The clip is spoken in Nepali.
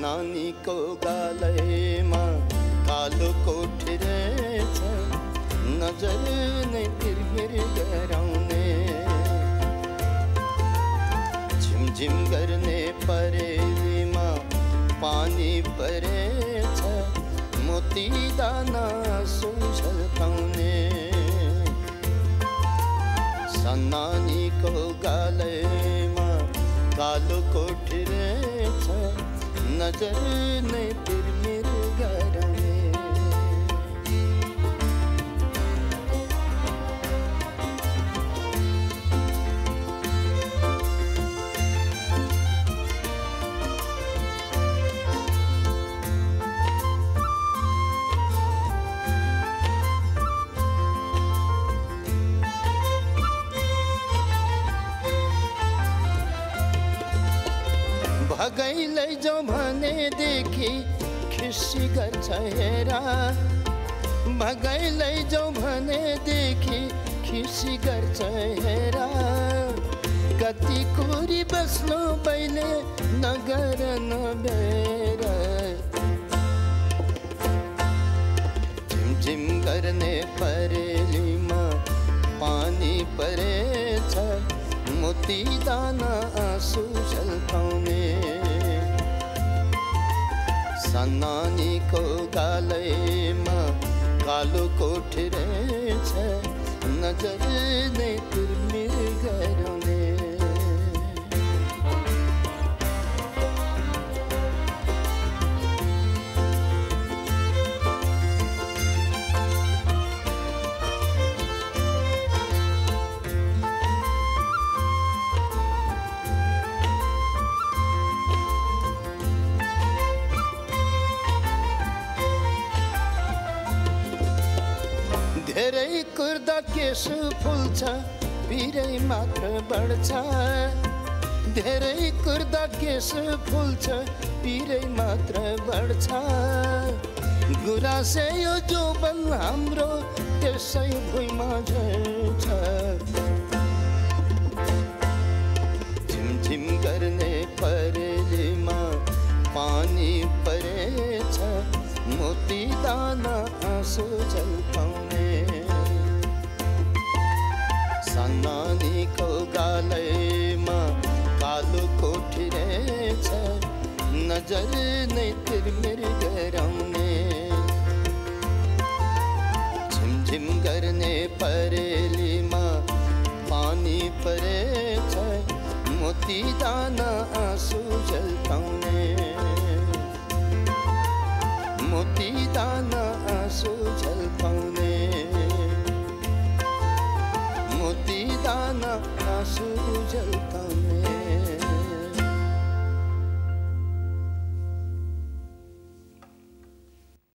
सन्नानीको गालैमा कालो कोठी रहेछ, नजर नै तिरमिर गराउने। झिमझिम गर्ने परेलीमा पानी परेछ, मोती दाना सुझल्काउने। सन्नानीको गालैमा कालो कोठी रहेछ, नजर नै तिरमिर गराउने। भगाई लैजाऊ भनेदेखि खिसी गर्छ हेरा, भगाई लैजाऊ भनेदेखि खिसी गर्छ हेरा। कति कुरी बस्नु पहिले नगर नबेर, झिमझिम गर्ने परेलीमा पानी परेछ, मोती दाना आँसु झल्काउने। सन्नानीको गालैमा कालो कोठी रहेछ, नजर नै तिरमिर गराउने। धेरै कुर्दा केश फुल्छ, पिरै मात्र बढ्छ। धेरै कुर्दा केश फुल्छ, पिरै मात्र बढ्छ। गुराँसे यो जोबन हाम्रो त्यसै भुइँमा झर्छ। झिमझिम गर्ने परेलीमा पानी परेछ, मोती दाना आँसु झल्काउने। सन्नानीको गालैमा कालो कोठी रहेछ, नजर नै तिरमिर गराउने। झिमझिम गर्ने परेलीमा पानी परेछ, मोती दाना आँसु झल्काउने। मोती दाना आँसु झल्काउने, मोती दाना आँसु झल्काउने।